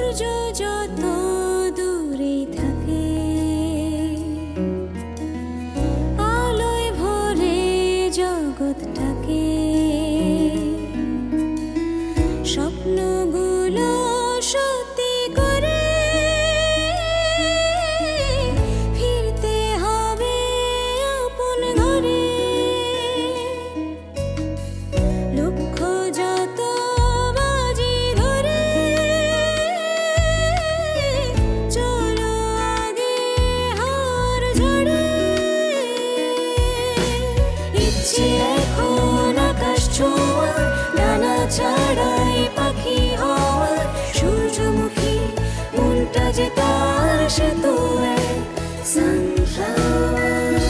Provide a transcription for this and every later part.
সূর্য যত দূরে থাকে আলোয় ভরে জগৎটাকে স্বপ্নগুলো সত্যি করে ফিরতে হবে আপন ঘরে লক্ষ্য যত বাজি ধরে চলো আগে হার ঝড়ে ইচ্ছে এখন আকাশ ছোঁয়া ডানা ছাড়াই পাখি হওয়া সূর্যমুখী মনটা যে তার সে তো এক সানফ্লাওয়ার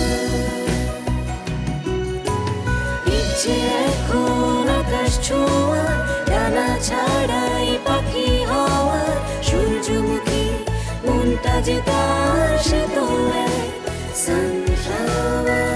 ইচ্ছে এখন আকাশ ছোঁয়া ডানা ছাড়াই পাখি হওয়া সূর্যমুখী মনটা যে তার সে তো এক সানফ্লাওয়ার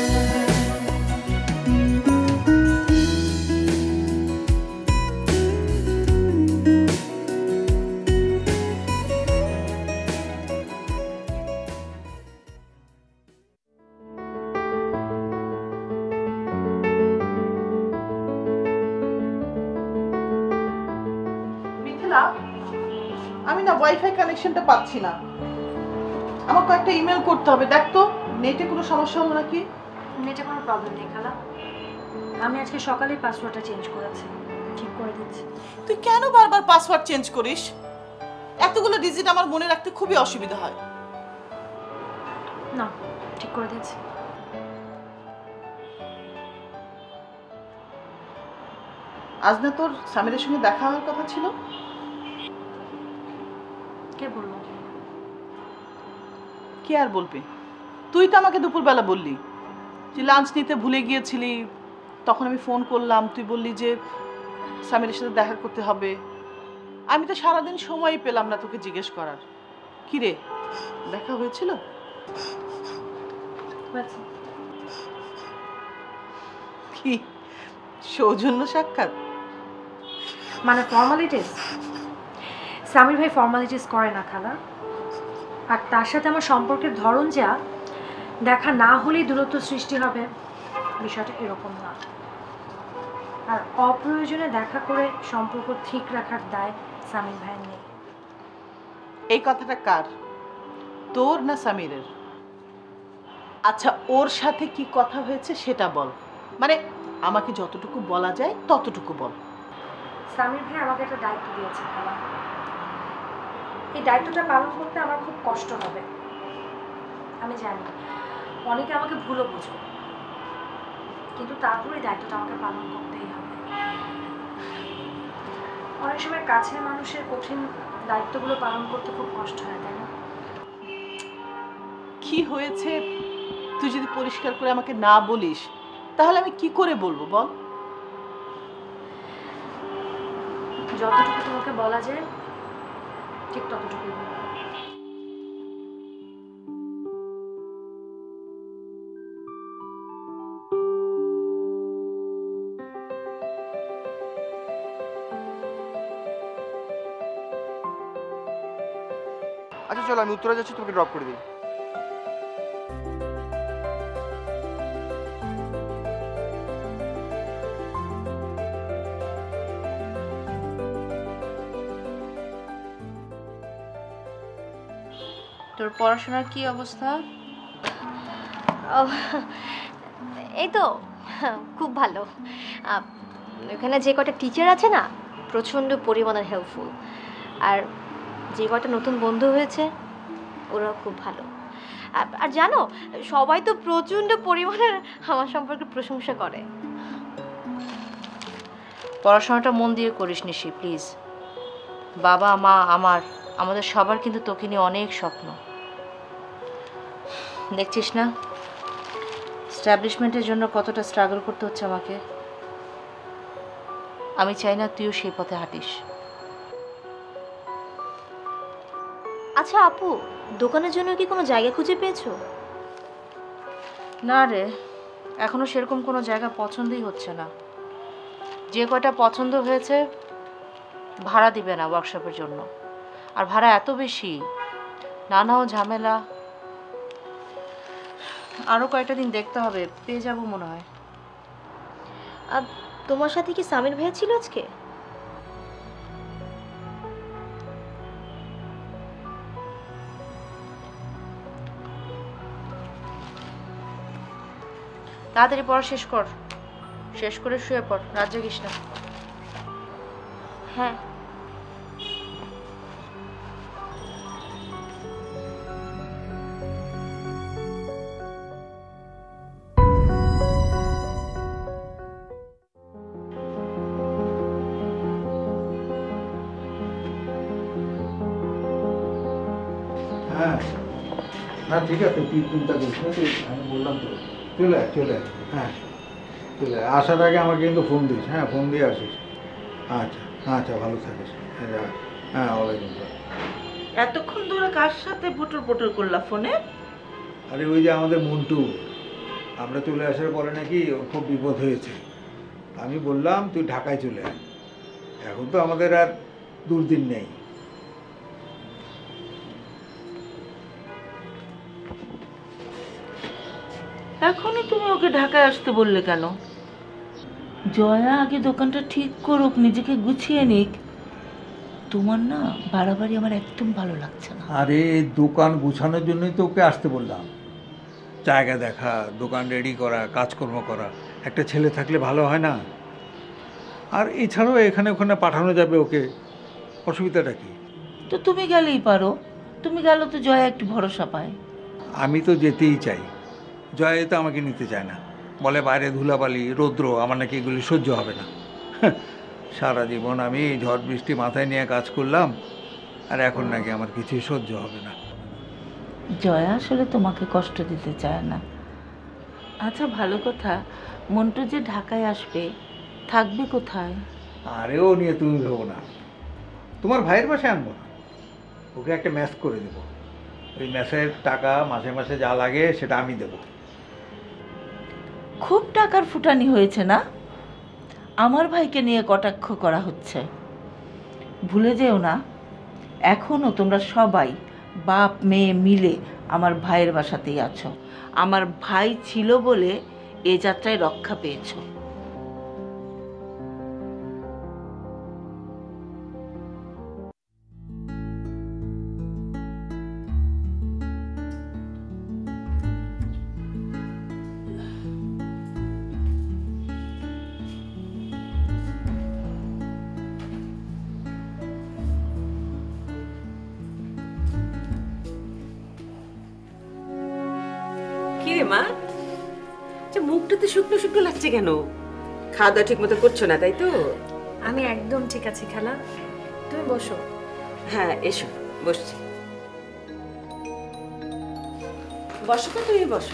মিথিলা, আমি না ওয়াইফাই কানেকশনটা পাচ্ছি না। আমার কয়েকটা ইমেল করতে হবে, দেখ তো নেটে কোনো সমস্যা হলো নাকি। নেটে কোনো প্রবলেম নেই খালা, আমি আজকে সকালেই পাসওয়ার্ডটা চেঞ্জ করেছি, ঠিক করে দিচ্ছি। তুই কেন বারবার পাসওয়ার্ড চেঞ্জ করিস? এতগুলো ডিজিট আমার মনে রাখতে খুবই অসুবিধা হয়। না, ঠিক করে দিচ্ছি। আজ না তোর সামিরের সঙ্গে দেখা হওয়ার কথা ছিল? কে বললো? কে আর বলবে, তুই তো আমাকে দুপুরবেলা বললি যে লাঞ্চ নিতে ভুলে গিয়েছিলি। তখন আমি ফোন করলাম, তুই বললি যে সামিরের সাথে দেখা করতে হবে। আমি তো সারাদিন সময়ই পেলাম না তোকে জিজ্ঞেস করার। কি রে, দেখা হয়েছিল? কি সৌজন্য সাক্ষাৎ? মানে ফর্মালিটিস? সামির ভাই ফর্মালিটিস করে না খালা, আর তার সাথে আমার সম্পর্কের ধরন যা, দেখা না হলেই দূরত্ব সৃষ্টি হবে, বিষয়টা এরকম না। আর অপ্রয়োজনে দেখা করে সম্পর্ক ঠিক রাখার দায় সামির ভাইয়ের নেই। এই কথাটা কার, তোর না সামিরের? আচ্ছা, ওর সাথে কি কথা হয়েছে সেটা বল, মানে আমাকে যতটুকু বলা যায় ততটুকু বল। সামির ভাই আমাকে একটা দায়িত্ব দিয়েছে খালা, এই দায়িত্বটা পালন করতে আমার খুব কষ্ট হবে। আমি জানি অনেকে আমাকে ভুলও বুঝবে, কিন্তু তারপরে এই দায়িত্বটা আমাকে পালন করতেই হবে। অনেক সময় কাছের মানুষের কঠিন দায়িত্বগুলো পালন করতে খুব কষ্ট হয়, তাই না? কি হয়েছে তুই যদি পরিষ্কার করে আমাকে না বলিস তাহলে আমি কি করে বলবো বল? যতটুকু তোমাকে বলা যায় ঠিক ততটুকুই বলবো। আচ্ছা চলো, আমি উত্তরা যাচ্ছি, তোমাকে ড্রপ করে দিই। তোর পড়াশোনার কি অবস্থা? এই তো খুব ভালো। এখানে যে কটা টিচার আছে না, প্রচণ্ড পরিমাণে হেল্পফুল, আর যে কটা নতুন বন্ধু হয়েছে ওরাও খুব ভালো। আর জানো, সবাই তো প্রচণ্ড পরিমাণে আমার সম্পর্কে প্রশংসা করে। পড়াশোনাটা মন দিয়ে করিস নিশি, প্লিজ। বাবা মা আমাদের সবার কিন্তু তোকে নিয়ে অনেক স্বপ্ন। দেখছিস না এস্টাবলিশমেন্টের জন্য কতটা স্ট্রাগল করতে হচ্ছে আমাকে। আমি চাই না তুইও সেই পথে হাঁটিস। আচ্ছা আপু, দোকানের জন্য কি কোনো জায়গা খুঁজে পেয়েছো? না রে, এখনো সেরকম কোনো জায়গা পছন্দই হচ্ছে না। যে কয়টা পছন্দ হয়েছে ভাড়া দিবে না ওয়ার্কশপের জন্য, আর ভাড়া এত বেশি, নানাও ঝামেলা। আরও কয়েকটা দিন দেখতে হবে, পেয়ে যাবো মনে হয়। আর তোমার সাথে কি সামির ভাইয়া ছিল আজকে? তাড়াতাড়ি পড়া শেষ কর, শেষ করে শুয়ে পড়, রাত জাগিস না। হ্যাঁ। হ্যাঁ, না ঠিক আছে, তুই চিন্তা করিস না, আমি বললাম তো চলে আয়, চলে আয়। হ্যাঁ চলে আয়, আসার আগে আমাকে কিন্তু ফোন দিস। হ্যাঁ, ফোন দিয়ে আসিস। আচ্ছা আচ্ছা, ভালো থাকিস। হ্যাঁ, ওয়ালাইকুম আসসালাম। এতক্ষণ ধরে কার সাথে পটর পটর করলা ফোনে? আরে ওই যে আমাদের মন্টু, আমরা চলে আসার পরে নাকি ওর খুব বিপদ হয়েছে। আমি বললাম তুই ঢাকায় চলে আয়, এখন তো আমাদের আর দুর্দিন নেই। এখনই তুমি ওকে ঢাকায় আসতে বললে কেন? জয়া আগে দোকানটা ঠিক করুক, নিজেকে গুছিয়ে নিক। তোমার না বাড়াবাড়ি আমার একদম ভালো লাগছে না। আরে দোকান গুছানোর জন্যই তো ওকে আসতে বললাম। জায়গা দেখা, দোকান রেডি করা, কাজকর্ম করা, একটা ছেলে থাকলে ভালো হয় না? আর এছাড়াও এখানে ওখানে পাঠানো যাবে ওকে, অসুবিধাটা কি? তো তুমি গেলেই পারো, তুমি গেলে তো জয়া একটু ভরসা পায়। আমি তো যেতেই চাই, জয় তো আমাকে নিতে চায় না, বলে বাইরে ধুলাবালি রৌদ্র, আমার নাকি এগুলি সহ্য হবে না। সারা জীবন আমি ঝড় বৃষ্টি মাথায় নিয়ে কাজ করলাম, আর এখন নাকি আমার কিছুই সহ্য হবে না। জয়া আসলে তোমাকে কষ্ট দিতে চায় না। আচ্ছা ভালো কথা, মন্টু যে ঢাকায় আসবে, থাকবে কোথায়? আরে ও নিয়ে তুমি ভেবো না, তোমার ভাইয়ের বাসায় আনবো না, ওকে একটা ম্যাচ করে দেবো। ওই ম্যাচের টাকা মাসে মাসে যা লাগে সেটা আমি দেবো। খুব টাকার ফুটানি হয়েছে না? আমার ভাইকে নিয়ে কটাক্ষ করা হচ্ছে। ভুলে যেও না, এখনও তোমরা সবাই বাপ মেয়ে মিলে আমার ভাইয়ের বাসাতেই আছো। আমার ভাই ছিল বলে এ যাত্রায় রক্ষা পেয়েছো। কিরে মা, মুখটাতে শুকনো শুকনো লাগছে কেন? খাওয়া দাওয়া ঠিক মতো করছো না, তাই তো? আমি একদম ঠিক আছি খালা, তুমি বসো। হ্যাঁ এসো, বসছি। বসো তো, তুমি বসো।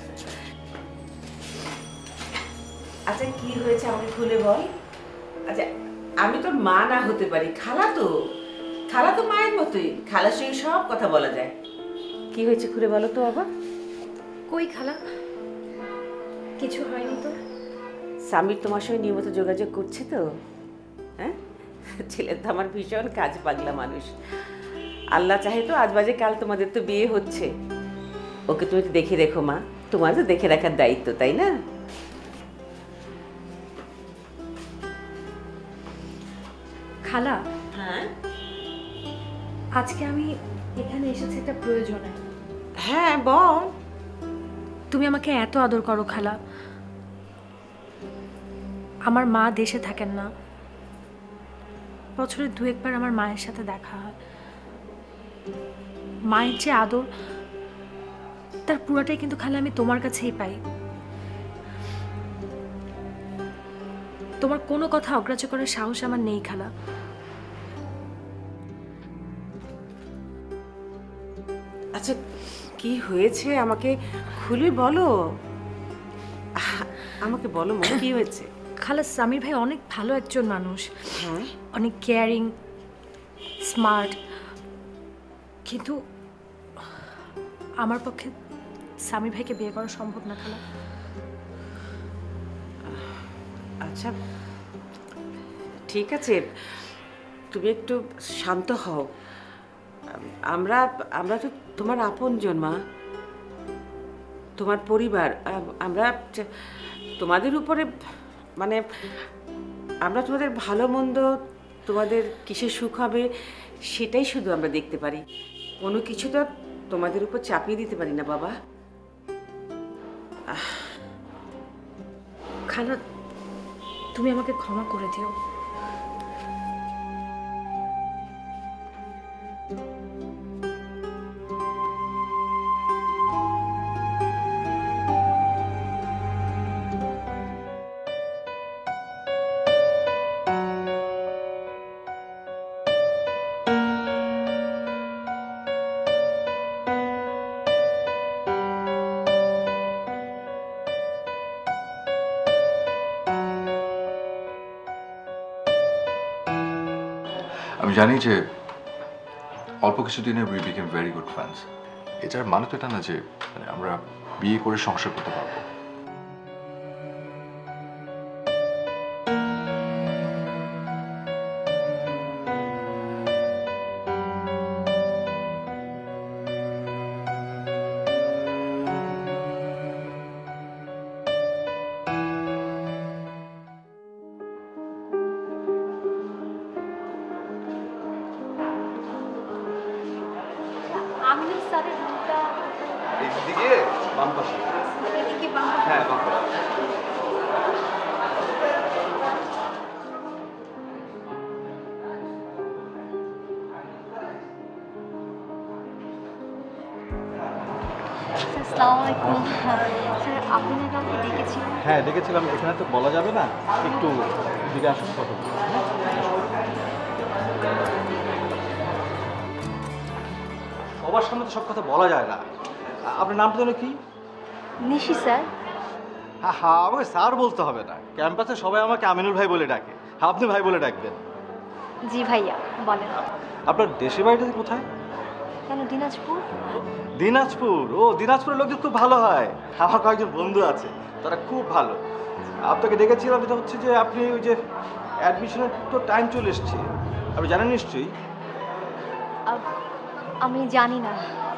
আচ্ছা কি হয়েছে আমাকে খুলে বল। আচ্ছা আমি তোর মা না হতে পারি, খালা তো, খালা তো মায়ের মতোই, খালার সঙ্গে সব কথা বলা যায়। কি হয়েছে খুলে বলো তো বাবা। কই খালা, কিছু হয়নি তো। সামির তোমার সঙ্গে নিয়মিত যোগাযোগ করছে তো? হ্যাঁ, ছেলে তো আমার ভীষণ কাজ পাগলা মানুষ। আল্লাহ চাহে তো আজ বাজে কাল তোমাদের তো বিয়ে হচ্ছে। ওকে তুমি একটু দেখে রেখো মা, তোমার তো দেখে রাখার দায়িত্ব, তাই না? খালা, হ্যাঁ আজকে আমি এখানে এসেছি একটা প্রয়োজনে। হ্যাঁ বল। তুমি আমাকে এত আদর করো খালা। আমার মা দেশে থাকেন না, বছরে দু একবার আমার মায়ের সাথে দেখা হয়। মায়ের যে আদর, তার পুরোটাই কিন্তু খালা আমি তোমার কাছেই পাই। তোমার কোনো কথা অগ্রাহ্য করার সাহস আমার নেই খালা। আচ্ছা কি হয়েছে আমাকে খুলে বলো, আমাকে বলো মা, কি হয়েছে? খালা, সামির ভাই অনেক ভালো একজন মানুষ, হ্যাঁ অনেক কেয়ারিং, স্মার্ট, কিন্তু আমার পক্ষে সামির ভাইকে বিয়ে করা সম্ভব না খালা। আচ্ছা ঠিক আছে, তুমি একটু শান্ত হও। আমরা আমরা তো তোমার আপনজন মা, তোমার পরিবার। আমরা তোমাদের উপরে মানে আমরা তোমাদের ভালো মন্দ, তোমাদের কিসে সুখ হবে সেটাই শুধু আমরা দেখতে পারি, কোনো কিছু তো তোমাদের উপর চাপিয়ে দিতে পারি না বাবা। খালা, তুমি আমাকে ক্ষমা করে দিও। আমি জানি যে অল্প কিছুদিনে we became very good friends. এটার মানে তো এটা না যে মানে আমরা বিয়ে করে সংসার করতে পারবো। আমিনুল স্যারের রুমটা এইদিকে বাম পাশে। এদিকে বাম হ্যাঁ বাম পাশে। আসসালামু আলাইকুম স্যার, আপনি না কাউকে ডেকেছিলেন? হ্যাঁ দেখেছিলাম, এখানে তো বলা যাবে না, একটু দিকে আসুন কথা বলবো। সবার সামনে তো সব কথা বলা যায় না। আপনার নামটা যেন কি? নিশি স্যার। হ্যাঁ হ্যাঁ, আমাকে স্যার বলতে হবে না, ক্যাম্পাসে সবাই আমাকে আমিনুল ভাই বলে ডাকে, আপনি ভাই বলে ডাকবেন। জি ভাইয়া বলেন। আপনার দেশের বাড়িটা কোথায়? কেন দিনাজপুর? দিনাজপুর? ও দিনাজপুরের লোকজন খুব ভালো হয়, আমার কয়েকজন বন্ধু আছে তারা খুব ভালো। আপনাকে ডেকেছিলাম যেটা হচ্ছে যে আপনি ওই যে অ্যাডমিশনের তো টাইম চলে এসছে, আপনি জানেন নিশ্চয়ই। আমি জানি না।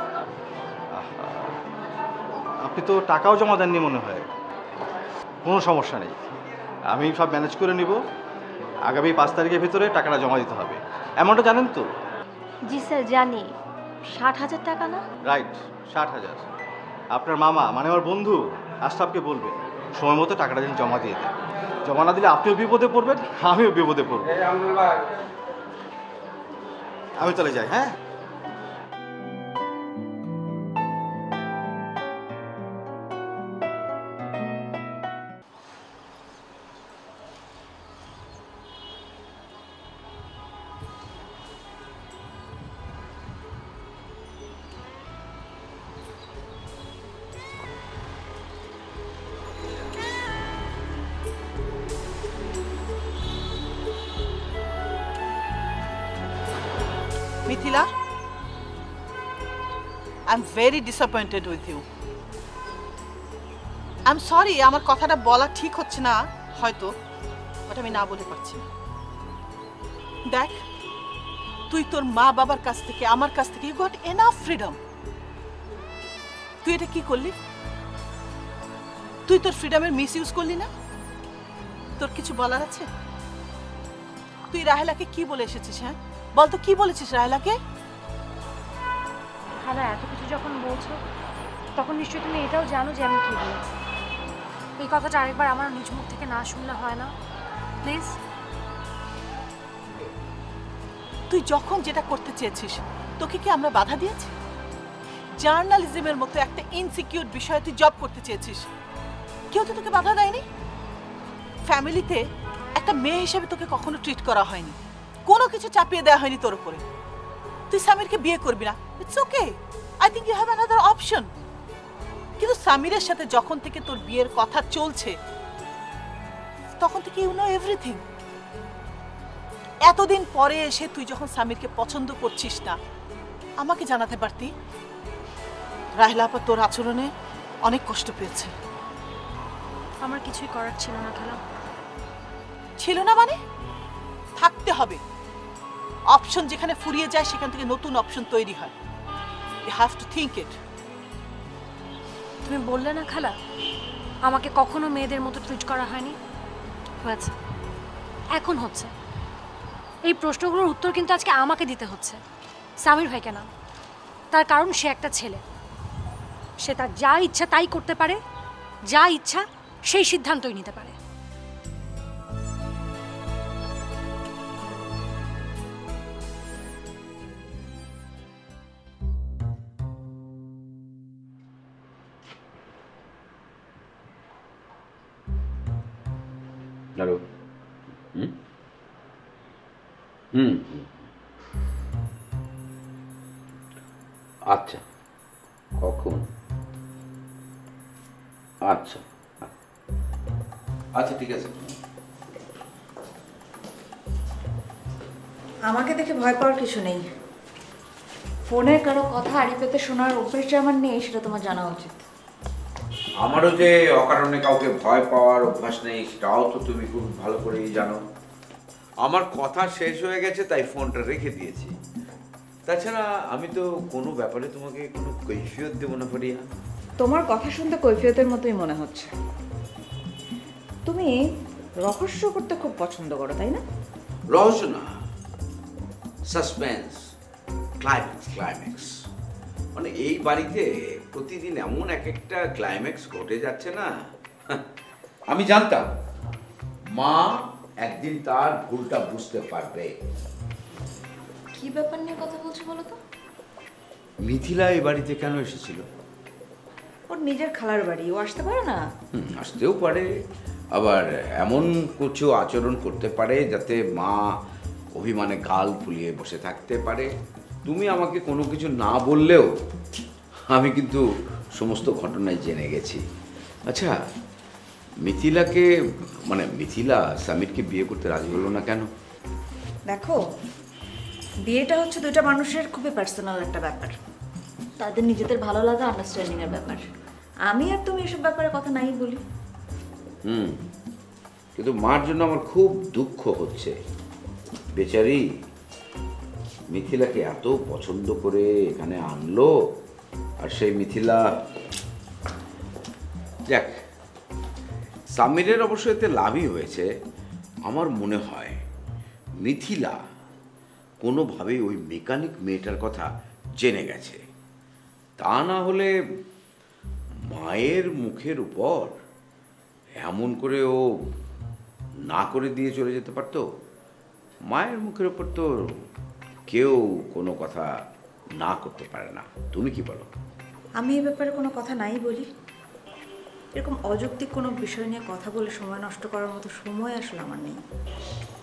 আপনি তো টাকাও জমা দেননি মনে হয়। কোনো সমস্যা নেই, আমি সব ম্যানেজ করে নিব। আগামী 5 তারিখের ভিতরে টাকাটা জমা দিতে হবে। অ্যামাউন্টটা জানেন তো? জি স্যার জানি। 60,000 টাকা না? রাইট, 60,000। আপনার মামা মানে আমার বন্ধু আশরাফকে বলবেন সময় মতো টাকাটা যেন জমা দিয়ে দেন। জমা না দিলে আপনিও বিপদে পড়বেন, আমিও বিপদে পড়ব। আমি চলে যাই। হ্যাঁ Mithila, I am very disappointed with you. I am sorry, আমার কথাটা বলা ঠিক হচ্ছে না হয়তো, বাট আমি না বলে পারছি না। দেখ, তুই তোর মা বাবার কাছ থেকে, আমার কাছ থেকে, ইউ গট এনাফ ফ্রিডম। তুই এটা কি করলি? তুই তোর ফ্রিডমের মিস ইউজ করলি না? তোর কিছু বলার আছে? তুই রাহেলাকে কি বলে এসেছিস? হ্যাঁ বলতো, কি বলেছিস রাহেলাকে? খালা, এত কিছু যখন বলছো তখন নিশ্চয়ই তুমি এটাও জানো যে আমি কি বলেছি। এই কথাটা আরেকবার আমার নিজ মুখ থেকে না শুনলে হয় না প্লিজ? তুই যখন যেটা করতে চেয়েছিস তোকে কি আমরা বাধা দিয়েছি? জার্নালিজমের মতো একটা ইনসিকিউর বিষয়ে তুই জব করতে চেয়েছিস, কেউ তো তোকে বাধা দেয়নি। ফ্যামিলিতে একটা মেয়ে হিসেবে তোকে কখনো ট্রিট করা হয়নি, কোনো কিছু চাপিয়ে দেওয়া হয়নি তোর উপরে। তুই সামিরকে বিয়ে করবি না, it's okay, I think you have another option. কিন্তু সামিরের সাথে যখন থেকে তোর বিয়ের কথা চলছে তখন থেকে ইউ নো এভরিথিং। এতদিন পরে এসে তুই যখন সামিরকে পছন্দ করছিস না, আমাকে জানাতে পারতি। রাহেলা আপা তোর আচরণে অনেক কষ্ট পেয়েছে। আমার কিছুই করার ছিল না খালা। ছিল না মানে? থাকতে হবে। অপশন যেখানে ফুরিয়ে যায় সেখান থেকে নতুন অপশন তৈরি হয়। You have to think it. তুমি বললে না খালা আমাকে কখনো মেয়েদের মতো ট্রিট করা হয়নি, হয়েছে, এখন হচ্ছে। এই প্রশ্নগুলোর উত্তর কিন্তু আজকে আমাকে দিতে হচ্ছে, সামির ভাইকে না। তার কারণ সে একটা ছেলে, সে তার যা ইচ্ছা তাই করতে পারে, যা ইচ্ছা সেই সিদ্ধান্তই নিতে পারে। হ্যালো। হুম, আচ্ছা, কখন? আচ্ছা আচ্ছা, ঠিক আছে। আমাকে দেখে ভয় পাওয়ার কিছু নেই। ফোনের কারো কথা আড়ি পেতে শোনার অভ্যেস যে আমার নেই সেটা তোমার জানা উচিত। আমারও যে অকারণে কাউকে ভয় পাওয়ার অভ্যাস নেই সেটাও তো তুমি খুব ভালো করেই জানো। আমার কথা শেষ হয়ে গেছে তাই ফোনটা রেখে দিয়েছি। তাছাড়া আমি তো কোনো ব্যাপারে তোমাকে কোনো কৈফিয়ত দেবো না পারিয়া। তোমার কথা শুনতে কৈফিয়তের মতোই মনে হচ্ছে। তুমি রহস্য করতে খুব পছন্দ করো, তাই না? রহস্য না, সাসপেন্স, ক্লাইম্যাক্স। মানে এই বাড়িতে প্রতিদিন এমন এক একটা ক্লাইম্যাক্স ঘটে যাচ্ছে না। আমি জানতাম মা একদিন তার ভুলটা বুঝতে পারবে। কি ব্যাপার নিয়ে কথা বলছো বলো তো? মিথিলা এই বাড়িতে কেন এসেছিল? ওর নিজের খালার বাড়ি, ও আসতে পারে না? আসতেও পারে, আবার এমন কিছু আচরণ করতে পারে যাতে মা অভিমানে গাল ফুলিয়ে বসে থাকতে পারে। তুমি আমাকে কোনো কিছু না বললেও আমি কিন্তু সমস্ত ঘটনাই জেনে গেছি। আচ্ছা, মিথিলাকে মানে মিথিলা সামিরকে বিয়ে করতে রাজি হলো না কেন? দেখো, বিয়েটা হচ্ছে দুইটা মানুষের খুবই পার্সোনাল একটা ব্যাপার, তাদের নিজেদের ভালো লাগা আন্ডারস্ট্যান্ডিং এর ব্যাপার। আমি আর তুমি এসব ব্যাপারে কথা নাই বলি। কিন্তু মার জন্য আমার খুব দুঃখ হচ্ছে। বেচারি মিথিলাকে এত পছন্দ করে এখানে আনলো, আর সেই মিথিলা, যাক, সামিরের অবশ্য এতে লাভই হয়েছে। আমার মনে হয় মিথিলা কোনোভাবেই ওই মেকানিক মেয়েটার কথা জেনে গেছে। তা না হলে মায়ের মুখের উপর এমন করে ও না করে দিয়ে চলে যেতে পারতো। মায়ের মুখের উপর তো কেউ কোনো কথা না করতে পারে না। তুমি কি বলো? আমি এই ব্যাপারে কোনো কথা নাই বলি। এরকম অযৌক্তিক কোনো বিষয় নিয়ে কথা বলে সময় নষ্ট করার মতো সময় আসলে আমার নেই।